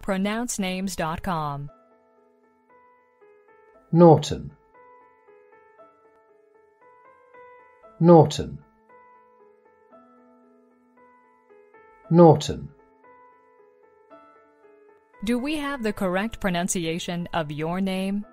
pronouncenames.com. Naughton, Naughton, Naughton. Do we have the correct pronunciation of your name?